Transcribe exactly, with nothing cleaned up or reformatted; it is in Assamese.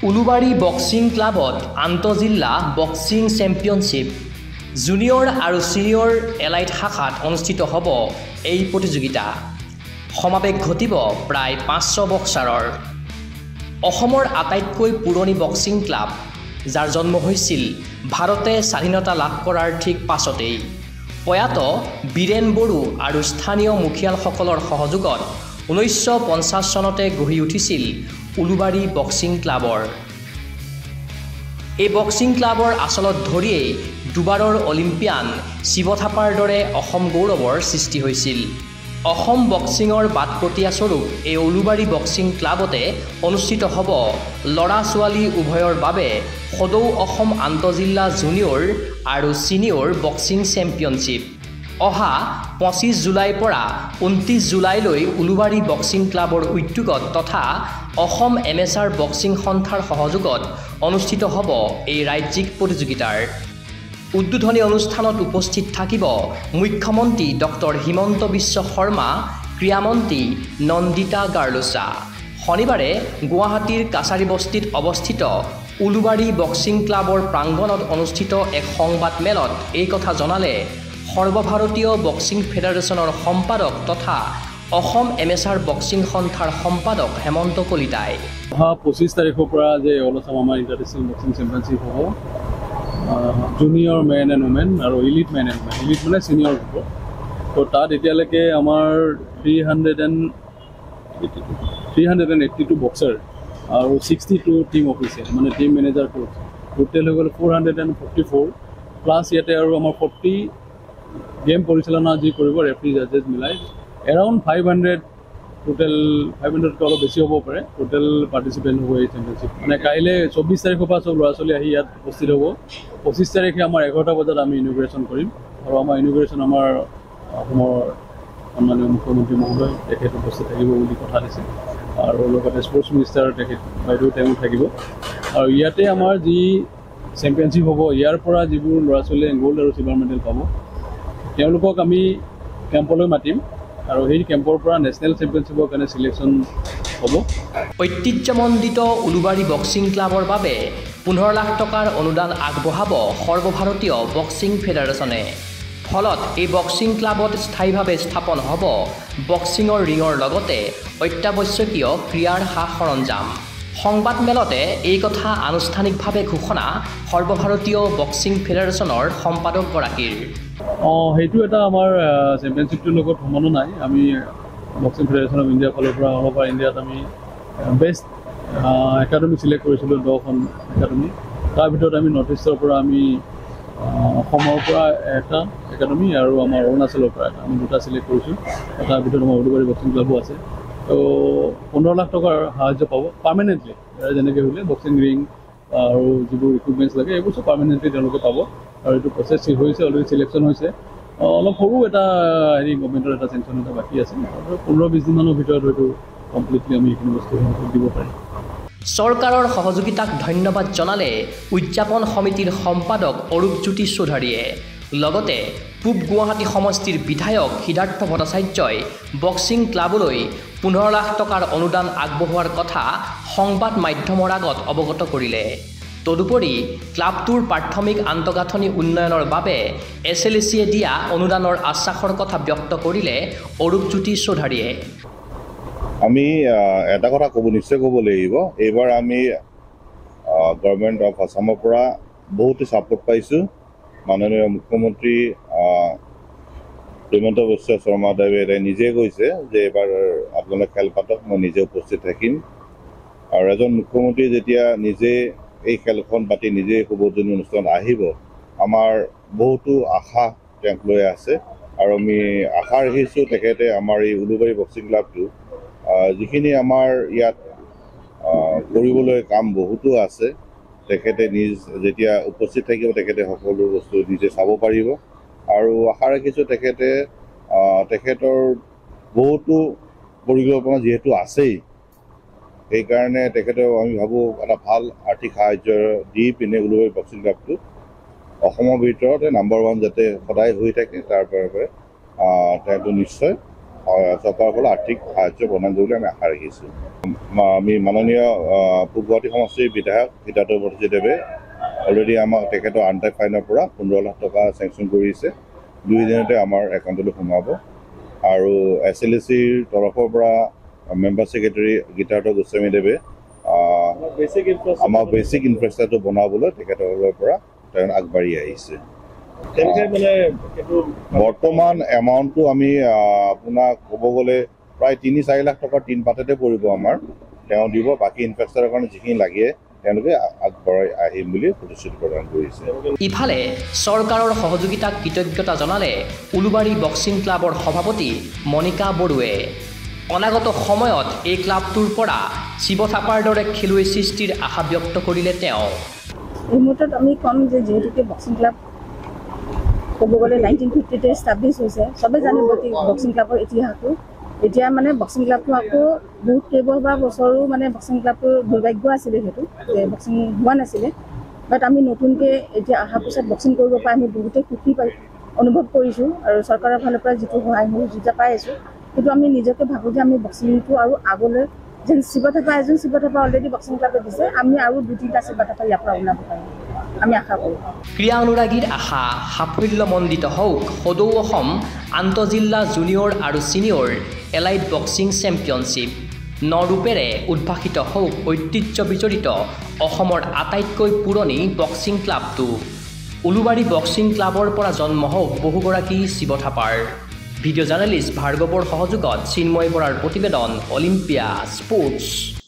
উলুবাৰী বক্সিং ক্লাবত আন্তঃজিলা বক্সিং চেম্পিয়নশ্বিপ জুনিয়ৰ আৰু সিনিয়ৰ এলাইট শাখাত অনুষ্ঠিত হ'ব এই প্ৰতিযোগিতা। সমাৱেশ ঘটিব প্ৰায় পাঁচশ বক্সাৰৰ। অসমৰ আটাইতকৈ পুৰণি বক্সিং ক্লাব, যাৰ জন্ম হৈছিল ভাৰতে স্বাধীনতা লাভ কৰাৰ ঠিক পাছতেই, প্ৰয়াত বীৰেন বড়ো আৰু স্থানীয় মুখিয়ালসকলৰ সহযোগত ঊনৈছশ পঞ্চাছ চনতে গঢ়ি উঠিছিল উলুবাৰী বক্সিং ক্লাবৰ। এই বক্সিং ক্লাবৰ আচলত ধৰিয়েই দুবাৰৰ অলিম্পিয়ান শিৱ থাপাৰ দৰে অসম গৌৰৱৰ সৃষ্টি হৈছিল। অসম বক্সিঙৰ বাটপটীয়া স্বৰূপ এই উলুবাৰী বক্সিং ক্লাবতে অনুষ্ঠিত হ'ব ল'ৰা ছোৱালী উভয়ৰ বাবে সদৌ অসম আন্তঃজিলা জুনিয়ৰ আৰু ছিনিয়ৰ বক্সিং চেম্পিয়নশ্বিপ। অহা পঁচিছ জুলাইৰ পৰা ঊনত্ৰিছ জুলাইলৈ উলুবাৰী বক্সিং ক্লাবৰ উদ্যোগত তথা অসম এমেচাৰ বক্সিং সন্থাৰ সহযোগত অনুষ্ঠিত হ'ব এই ৰাজ্যিক প্ৰতিযোগিতাৰ। উদ্বোধনী অনুষ্ঠানত উপস্থিত থাকিব মুখ্যমন্ত্ৰী ডক্টৰ হিমন্ত বিশ্ব শৰ্মা, ক্ৰীড়ামন্ত্ৰী নন্দিতা গাৰ্লোচা। শনিবাৰে গুৱাহাটীৰ কাছাৰীবস্তিত অৱস্থিত উলুবাৰী বক্সিং ক্লাবৰ প্ৰাংগণত অনুষ্ঠিত এক সংবাদ মেলত এই কথা জনালে সৰ্বভাৰতীয় বক্সিং ফেডাৰেশ্যনৰ সম্পাদক তথা অসম এমেচাৰ বক্সিং সন্থাৰ সম্পাদক হেমন্ত কলিতাই। অহা পঁচিছ তাৰিখৰ পৰা যে অল আছাম আমাৰ ইণ্টাৰনেশ্যনেল বক্সিং চেম্পিয়নশ্বিপ হ'ব, জুনিয়ৰ মেন এণ্ড ওমেন আৰু elite men and women, elite মানে ছিনিয়ৰ হ'ব। তো তাত এতিয়ালৈকে আমাৰ three hundred and three hundred and eighty two boxer আৰু ছিক্সটি টু টিম অফিচিয়েল মানে টিম মেনেজাৰ কোচ, টোটেল হৈ গ'ল four hundred and forty four plus ইয়াতে আৰু আমাৰ ফৰ্টি গেম পৰিচালনা যি কৰিব ৰেফাৰী জাজেছ মিলাই around five hundred total five হাণ্ড্ৰেডকৈ অলপ বেছি হ'ব পাৰে টোটেল পাৰ্টিচিপেণ্ট হ'ব এই চেম্পিয়নশ্বিপ। মানে কাইলৈ চৌব্বিছ তাৰিখৰ পৰা চব ল'ৰা ছোৱালী আহি ইয়াত উপস্থিত হ'ব। পঁচিছ তাৰিখে আমাৰ এঘাৰটা বজাত আমি ইনগ্ৰেশ্যন কৰিম আৰু আমাৰ ইনগ্ৰেশ্যন আমাৰ অসমৰ সন্মানীয় মুখ্যমন্ত্ৰী মহোদয় তেখেত উপস্থিত থাকিব বুলি কথা দিছে আৰু লগতে স্পৰ্টছ মিনিষ্টাৰ তেখেত বাইদেউ তেওঁ থাকিব। আৰু ইয়াতে আমাৰ যি চেম্পিয়নশ্বিপ হ'ব, ইয়াৰ পৰা যিবোৰ ল'ৰা ছোৱালীয়ে গ'ল্ড আৰু চিলভাৰ মেডেল পাব তেওঁলোকক আমি কেম্পলৈ মাতিম আৰু সেই কেম্পৰ পৰা নেশ্যনেল চেম্পিয়নশ্বিপৰ কাৰণে চিলেকশ্যন হ'ব। ঐতিহ্যমণ্ডিত উলুবাৰী বক্সিং ক্লাবৰ বাবে পোন্ধৰ লাখ টকাৰ অনুদান আগবঢ়াব সৰ্বভাৰতীয় বক্সিং ফেডাৰেশ্যনে। ফলত এই বক্সিং ক্লাবত স্থায়ীভাৱে স্থাপন হ'ব বক্সিঙৰ ৰিঙৰ লগতে অত্যাৱশ্যকীয় ক্ৰীড়াৰ সা সৰঞ্জাম। সংবাদ মেলতে এই কথা আনুষ্ঠানিকভাৱে ঘোষণা সৰ্বভাৰতীয় বক্সিং ফেডাৰেশ্যনৰ সম্পাদকগৰাকীৰ। অঁ, সেইটো এটা আমাৰ চেম্পিয়নশ্বিপটোৰ লগত সমানো নাই। আমি বক্সিং ফেডাৰেশ্যন অফ ইণ্ডিয়াৰ ফালৰ পৰা অল অভাৰ ইণ্ডিয়াত আমি বেষ্ট একাডেমি চিলেক্ট কৰিছিলোঁ, দহখন একাডেমি। তাৰ ভিতৰত আমি নৰ্থ ইষ্টৰ পৰা আমি অসমৰ পৰা এটা একাডেমি আৰু আমাৰ অৰুণাচলৰ পৰা এটা আমি দুটা চিলেক্ট কৰিছোঁ। তাৰ ভিতৰত আমাৰ উলুবাৰী বক্সিং ক্লাবো আছে। তো পোন্ধৰ লাখ টকাৰ সাহাৰ্য পাব পাৰ্মানেণ্টলি, যেনেকৈ হ'লে বক্সিং ৰিং আৰু যিবোৰ ইকুইপমেণ্টছ লাগে এইবোৰ চব পাৰ্মানেণ্টলি তেওঁলোকে পাব। আৰু এইটো প্ৰচেছ হৈছে, অলৰেডি চিলেকশ্যন হৈছে। অলপ সৰু এটা হেৰি গভৰ্ণমেণ্টৰ এটা চেংচন এটা বাকী আছে, পোন্ধৰ বিছ দিনমানৰ ভিতৰত হয়তো কমপ্লিটলি আমি এইখিনি বস্তু দিব পাৰিম। চৰকাৰৰ সহযোগিতাক ধন্যবাদ জনালে উদযাপন সমিতিৰ সম্পাদক অৰূপজ্যোতি চৌধুৰীয়ে। লগতে পূব গুৱাহাটী সমষ্টিৰ বিধায়ক সিদ্ধাৰ্থ ভট্টাচাৰ্যই বক্সিং ক্লাবলৈ পোন্ধৰ লাখ টকাৰ অনুদান আগবঢ়োৱাৰ কথা সংবাদ মাধ্যমৰ আগত অৱগত কৰিলে। তদুপৰি ক্লাবটোৰ প্ৰাথমিক আন্তঃগাঁথনি উন্নয়নৰ বাবে এছ এল এ চিয়ে দিয়া অনুদানৰ আশ্বাসৰ কথা ব্যক্ত কৰিলে অৰূপজ্যোতি চৌধুৰীয়ে। আমি এটা কথা ক'ব নিশ্চয় ক'ব লাগিব, এইবাৰ আমি গভৰ্ণমেণ্ট অফ আছামৰ পৰা বহুতো ছাপোৰ্ট পাইছোঁ। মাননীয় মুখ্যমন্ত্ৰী হিমন্ত বিশ্ব শৰ্মাদেৱে নিজে কৈছে যে এইবাৰ আপোনালোকে খেল পাতক, মই নিজে উপস্থিত থাকিম। আৰু এজন মুখ্যমন্ত্ৰী যেতিয়া নিজে এই খেলখন পাতি নিজে শুভোদ্বোধনী অনুষ্ঠানত আহিব, আমাৰ বহুতো আশা তেওঁক লৈ আছে আৰু আমি আশা ৰাখিছোঁ তেখেতে আমাৰ এই উলুবাৰী বক্সিং ক্লাবটো যিখিনি আমাৰ ইয়াত কৰিবলৈ কাম বহুতো আছে, তেখেতে নিজ যেতিয়া উপস্থিত থাকিব তেখেতে সকলো বস্তু নিজে চাব পাৰিব। আৰু আশা ৰাখিছোঁ তেখেতে তেখেতৰ বহুতো পৰিকল্পনা যিহেতু আছেই, সেইকাৰণে তেখেতেও আমি ভাবোঁ এটা ভাল আৰ্থিক সাহাৰ্য দি পিনে উলুবাৰী বক্সিং ক্লাবটো অসমৰ ভিতৰতে নাম্বাৰ ওৱান যাতে সদায় হৈ থাকে তাৰ বাবে তেওঁটো নিশ্চয় চৰকাৰৰ পৰা আৰ্থিক সাহায্য প্ৰদান কৰিবলৈ আমি আশা ৰাখিছোঁ। আমি মাননীয় পূব গুৱাহাটী সমষ্টিৰ বিধায়ক সিদ্ধাৰ্থ বৰদলৈদেৱে অলৰেডি আমাক তেখেতৰ আনটাই ফাইনৰ পৰা পোন্ধৰ লাখ টকা চেংচন কৰিছে। দুই দিনতে আমাৰ একাউণ্টলৈ সোমাব। আৰু এছ এল এ চিৰ তৰফৰ পৰা মেম্বাৰ ছেক্ৰেটাৰী গীতাৰ্থ গোস্বামীদেৱে আমাৰ বেচিক ইনফ্ৰাষ্ট্ৰাকচাৰটো বনাবলৈ তেখেতসকলৰ পৰা তেওঁ আগবাঢ়ি আহিছে। বৰ্তমান এমাউণ্টটো আমি আপোনাক ক'ব গ'লে প্ৰায় তিনি চাৰি লাখ টকাৰ তিন পাততে পৰিব আমাৰ। তেওঁ দিব, বাকী ইনফ্ৰাষ্ট্ৰাকচাৰৰ কাৰণে যিখিনি লাগে তেওঁলোকে আগবঢ়াই আহিম বুলি প্ৰতিশ্ৰুতি প্ৰদান কৰিছে। ইফালে চৰকাৰৰ সহযোগিতাক কৃতজ্ঞতা জনালে উলুবাৰী বক্সিং ক্লাবৰ সভাপতি মণিকা বড়োৱে। অনাগত সময়ত এই ক্লাবটোৰ পৰা শিৱ থাপাৰ দৰে খেলুৱৈ সৃষ্টিৰ আশা ব্যক্ত কৰিলে তেওঁ। এই মুহূৰ্তত আমি ক'ম যে যিহেতুকে বক্সিং ক্লাব ক'ব গ'লে নাইনটিন ফিফটিতে এষ্টাব্লিছ হৈছে, চবেই জানিব বক্সিং ক্লাবৰ ইতিহাসটো। এতিয়া মানে বক্সিং ক্লাবটো আকৌ বহুত কেইবাৰ বছৰো মানে বক্সিং ক্লাবটোৰ দুৰ্ভাগ্য আছিলে, সেইটো যে বক্সিং হোৱা নাছিলে। বাট আমি নতুনকৈ এতিয়া অহাৰ পিছত বক্সিং কৰিব পাই আমি বহুতেই সুখী পাই অনুভৱ কৰিছোঁ। আৰু চৰকাৰৰ ফালৰ পৰা যিটো সহায় সহযোগিতা পাই আছোঁ, কিন্তু আমি নিজকে ভাবোঁ যে আমি বক্সিংটো আৰু আগলৈ যেন শিৱ থাপা এজন শিৱ থাপা অলৰেডি বক্সিং ক্লাবে দিছে, আমি আৰু দুই তিনিটা শিৱ থাপা ইয়াৰ পৰা ওলাব পাৰিম, আমি আশা কৰোঁ। ক্ৰীড়া অনুৰাগীৰ আশা সাফল্যমণ্ডিত হওক সদৌ অসম আন্তঃজিলা জুনিয়ৰ আৰু ছিনিয়ৰ এলাইট বক্সিং চেম্পিয়নশ্বিপ। নৰূপেৰে উদ্ভাসিত হওক ঐতিহ্য বিজড়িত অসমৰ আটাইতকৈ পুৰণি বক্সিং ক্লাবটো। উলুবাৰী বক্সিং ক্লাবৰ পৰা জন্ম হওক বহুগৰাকী শিৱ থাপাৰ। ভিডিঅ' জাৰ্নেলিষ্ট ভাৰ্গৱৰ সহযোগত চিন্ময় বৰাৰ প্ৰতিবেদন অলিম্পিয়া স্পৰ্টছ।